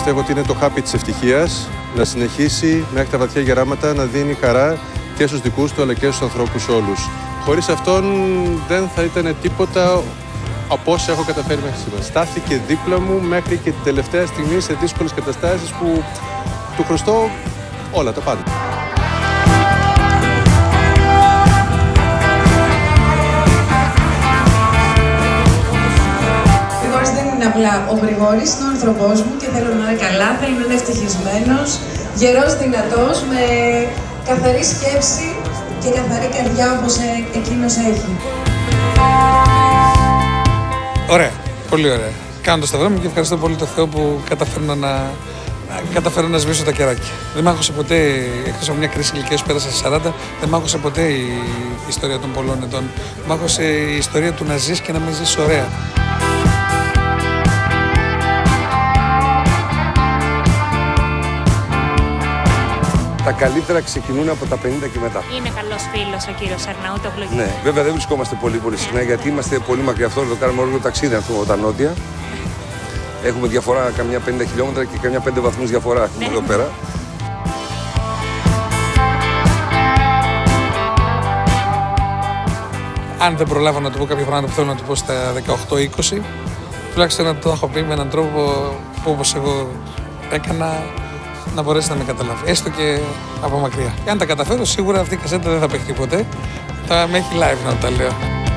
πιστεύω ότι είναι το χάπι της ευτυχίας, να συνεχίσει μέχρι τα βαθιά γεράματα να δίνει χαρά και στους δικούς του αλλά και στους ανθρώπους όλους. Χωρίς αυτόν δεν θα ήταν τίποτα από όσα έχω καταφέρει μέχρι σήμερα. Στάθηκε δίπλα μου μέχρι και την τελευταία στιγμή σε δύσκολες καταστάσεις που του χρωστώ όλα τα πάντα. Απλά ο Γρηγόρης είναι ο άνθρωπός μου και θέλω να είναι καλά, θέλω να είναι ευτυχισμένος, γερός, δυνατός, με καθαρή σκέψη και καθαρή καρδιά όπως εκείνος έχει. Ωραία, πολύ ωραία. Κάνω το σταυρό μου και ευχαριστώ πολύ τον Θεό που καταφέρω να σβήσω τα κεράκια. Δεν μ' άκουσε ποτέ, εκτός από μια κρίση ηλικίας που πέρασα σε 40, δεν μ' άκουσε ποτέ η ιστορία των πολλών ετών. Μ' άκουσε η ιστορία του να ζεις και να μην ζεις ωραία. Τα καλύτερα ξεκινούν από τα 50 και μετά. Είναι καλός φίλος ο κύριος Αρναούτογλου. Ναι, βέβαια δεν βρισκόμαστε πολύ συχνά γιατί είμαστε πολύ μακριά αυτό. Το κάνουμε όλο το ταξίδι από τα νότια. Έχουμε διαφορά καμιά 50 χιλιόμετρα και καμιά 5 βαθμούς διαφορά έχουμε εδώ πέρα. Αν δεν προλάβω να του πω κάποια πράγματα που θέλω να του πω στα 18-20, τουλάχιστον να το έχω πει με έναν τρόπο που όπως εγώ έκανα, να μπορέσει να με καταλάβει, έστω και από μακριά. Και αν τα καταφέρω, σίγουρα αυτή η κασέτα δεν θα παιχτεί ποτέ. Θα με έχει live να τα λέω.